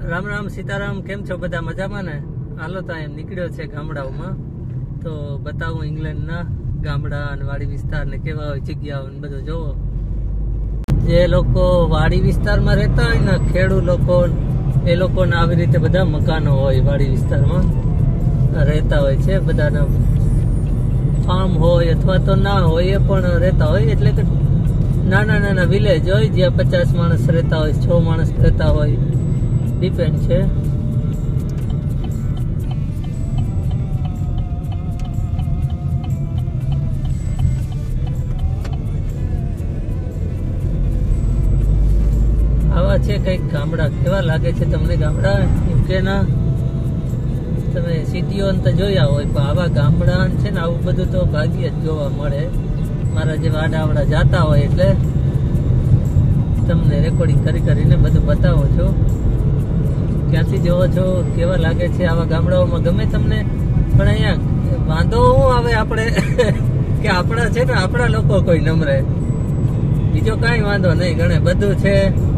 રામ રામ સીતારામ, કેમ છો બધા? મજામાં ને? હાલો તો એમ નીકળ્યો છે ગામડાઓમાં, તો બતાવું ઇંગ્લેન્ડના ગામડા અને વાડી વિસ્તાર ને કેવા હોય જગ્યાઓ ને બધું જોવો. જે લોકો વાડી વિસ્તારમાં રહેતા હોય ને, ખેડૂત લોકો, એ લોકોને આવી રીતે બધા મકાનો હોય વાડી વિસ્તારમાં રહેતા હોય છે. બધાના ફાર્મ હોય અથવા તો ના હોય એ પણ રહેતા હોય, એટલે કે નાના નાના વિલેજ હોય જ્યાં 50 માણસ રહેતા હોય, 6 માણસ રહેતા હોય, ડિપેન્ડ છે. આવા છે કઈક ગામડા. કેવા લાગે છે તમને ગામડા યુકેના? તમે સિટીઓ તો જોયા હોય, પણ આવા ગામડા છે ને, આવું બધું તો ભાગ્યે જ જોવા મળે. મારા જેવા આડાવડા જાતા હોય એટલે તમને રેકોર્ડિંગ કરીને બધું બતાવો છો. ક્યાંથી જોવો છો, કેવા લાગે છે આવા ગામડાઓમાં? ગમે તમને? પણ અહીંયા વાંધો શું આવે આપણે કે આપણા છે ને, આપણા લોકો કોઈ નમરે, બીજો કાંઈ વાંધો નહીં. ગણે બધું છે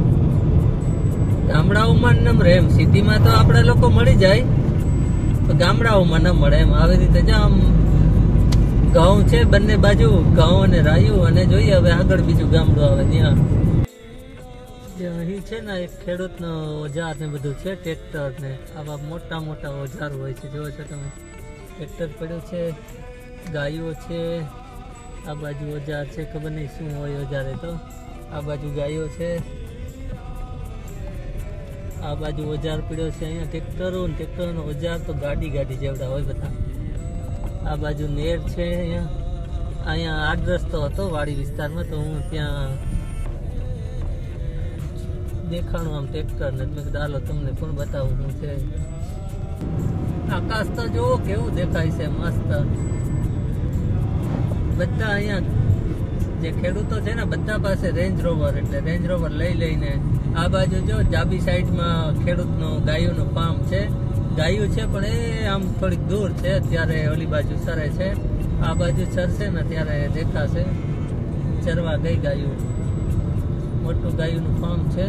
ગામડાઓમાં નમરે. એમ સિટીમાં તો આપણા લોકો મળી જાય, તો ગામડાઓમાં ન મળે. એમ આવી રીતે જ આમ ઘઉં છે બંને બાજુ, ઘઉં અને રાયું, અને જોઈએ હવે આગળ બીજું ગામડું આવે ત્યાં. અહીં છે ને એક ખેડૂતનો ઓજાર ને બધું છે, ટ્રેક્ટર ને આવા મોટા મોટા ઓજાર હોય છે. જોવો છો તમે, ટ્રેક્ટર પડ્યું છે, ગાયો છે, આ બાજુ ઓજાર છે, ખબર નહીં શું હોય ઓજારે. તો આ બાજુ ગાયો છે, આ બાજુ ઓજાર પડ્યો છે. અહીંયા ટ્રેક્ટરનો ઓજાર તો ગાડી જેવડા હોય બધા. આ બાજુ નેર છે. અહીંયા આડ રસ્તો હતો વાડી વિસ્તારમાં, તો હું ત્યાં દેખાણું આમ ટ્રેક્ટર ને, મેં કીધું હાલો તમને પણ બતાવું શું છે. આકાશ તો જોવો કેવું દેખાય છે, મસ્ત. બધા અહીંયા જે ખેડૂતો છે ને, બધા પાસે રેન્જ રોવર, એટલે રેન્જ રોવર લઈને આ બાજુ જો ડાબી સાઈડમાં ખેડૂતનું ગાયોનું ફાર્મ છે. ગાયું છે પણ એ આમ થોડીક દૂર છે, અત્યારે ઓલી બાજુ સરે છે. આ બાજુ સરશે ને ત્યારે દેખાશે. ચરવા ગઈ ગાયું, મોટું ગાયુંનું ફાર્મ છે.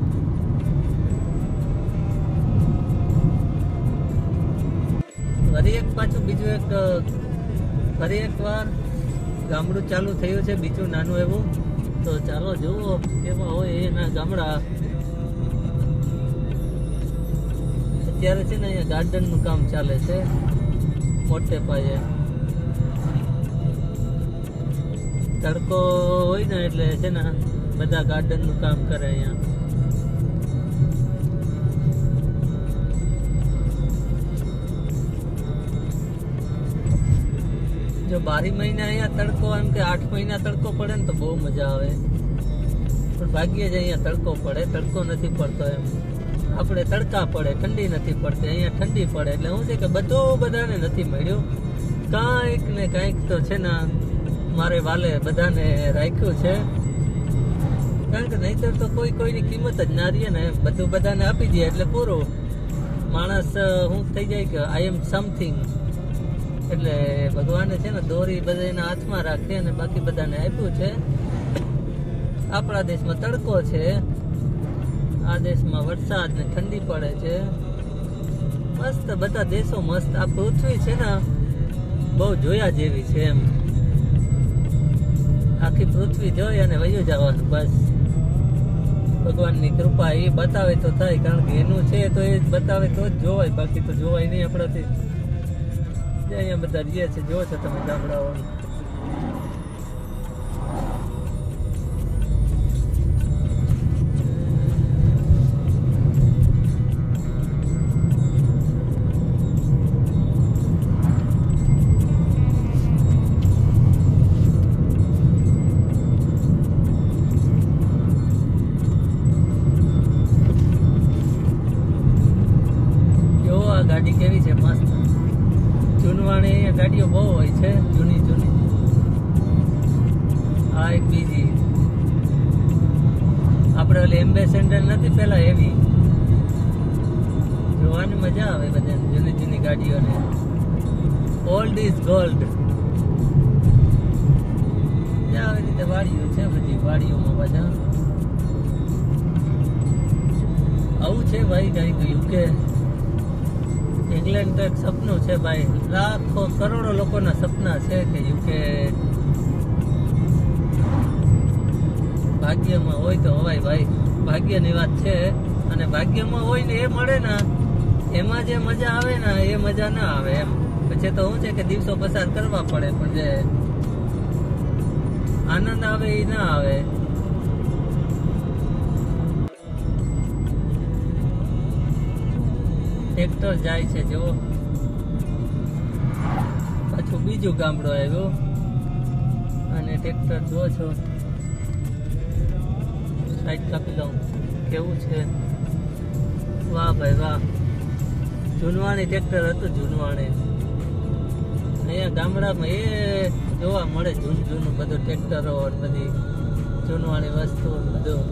ફરી એક વાર ગામડું ચાલુ થયું છે, બીજું નાનું એવું. તો ચાલો જુઓ કેવા હોય એના ગામડા. અત્યારે છે ને અહીંયા ગાર્ડનનું કામ ચાલે છે મોટે પાયે. તડકો હોય ને એટલે છે ને બધા ગાર્ડનનું કામ કરે અહીંયા. જો 12 મહિના અહીંયા તડકો, એમ કે 8 મહિના તડકો પડે ને તો બહુ મજા આવે, પણ ભાગ્યે જ અહીંયા તડકો પડે. તડકો નથી પડતો. એમ આપણે તડકા પડે, ઠંડી નથી પડતી. અહીંયા ઠંડી પડે, એટલે શું છે કે બધું બધાને નથી મળ્યું. કાંઈક ને કાંઈક તો છે ને મારે વાલે બધાને રાખ્યું છે, કારણ કે નહીતર તો કોઈની કિંમત જ ના રહે ને. બધું બધાને આપી દે એટલે પૂરું. માણસ શું થઈ જાય કે આઈ એમ સમથિંગ. એટલે ભગવાને છે ને દોરી બધાના હાથમાં રાખી અને બાકી બધાને આપ્યું છે. આપણા દેશમાં તડકો છે, આ દેશમાં વરસાદ ને ઠંડી પડે છે. મસ્ત, બધા દેશો મસ્ત. આ પૃથ્વી છે ને બહુ જોયા જેવી છે. એમ આખી પૃથ્વી જોઈ અને વયું જવાનું બસ. ભગવાનની કૃપા એ બતાવે તો થાય, કારણ કે એનું છે તો એ બતાવે તો જ જોવાય, બાકી તો જોવાય નહીં આપણાથી. અહીંયા બધા રહે છે, જોવો છો તમે ગામડાઓ. જો આ ગાડી કેવી છે, મસ્ત. જૂનવાણી અહીંયા ગાડીઓ બહુ હોય છે, જૂની. આ એક બીજી આપણે ઓલી એમ્બેસેડર નથી પેલા, એવી જોવાની મજા આવે બધાને. જૂની ગાડીઓને. Old is gold. આવી રીતે વાડીઓ છે, બધી વાડીઓમાં બધા આવું છે ભાઈ કંઈક યુકે ઇંગ્લેન્ડ તો એક સપનું છે ભાઈ, લાખો કરોડો લોકોના સપના છે કે યુકે ભાગ્યમાં હોય તો હવાય ભાઈ, ભાગ્યની વાત છે. અને ભાગ્યમાં હોય ને એ મળે ને એમાં જે મજા આવે ને એ મજા ના આવે એમ. પછી તો શું છે કે દિવસો પસાર કરવા પડે પણ જે આનંદ આવે એ ના આવે. ટ્રેક્ટર જાય છે જો, પાછું બીજું ગામડું આવ્યું અને ટ્રેક્ટર જો છો. સાઈડ કાપી લઉં, કેવું છે, વાહ ભાઈ વાહ. જૂનવાણી ટ્રેક્ટર હતું, જૂનવાણી. અહીંયા ગામડામાં એ જોવા મળે જૂનું બધું ટ્રેક્ટરો બધી જૂનવાણી વસ્તુ બધું.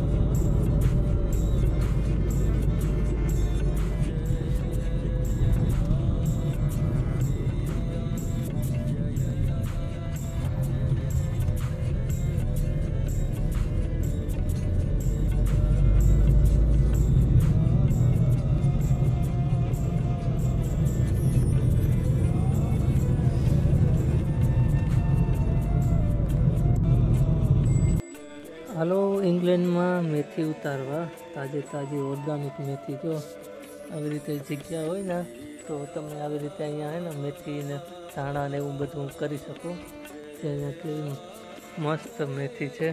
હાલો ઇંગ્લેન્ડમાં મેથી ઉતારવા, તાજી ઓર્ગાનિક મેથી. જો આવી રીતે જગ્યા હોય ને તો તમે આવી રીતે અહીંયા હે ને મેથી ને ધાણા ને એવું બધું કરી શકો. અહીંયા કેવી મસ્ત મેથી છે,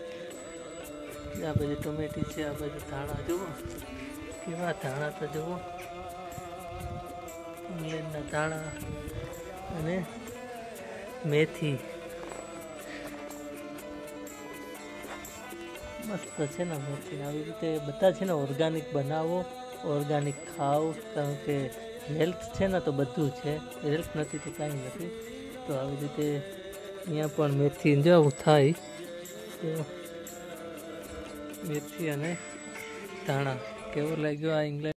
આ બાજુ ટમેટી છે, આ બાજુ ધાણા જુઓ કેવા ધાણા તો જુઓ, ઇંગ્લેન્ડના ધાણા અને મેથી મસ્ત છે ને મેથી. આવી રીતે બધા છે ને ઓર્ગાનિક બનાવો, ઓર્ગાનિક ખાઓ, કારણ કે હેલ્થ છે ને તો બધું છે, હેલ્થ નથી તો કાંઈ નથી. તો આવી રીતે અહીંયા પણ મેથી જેવું થાય તો મેથી અને ધાણા. કેવું લાગ્યું આ ઇંગ્લેન્ડ?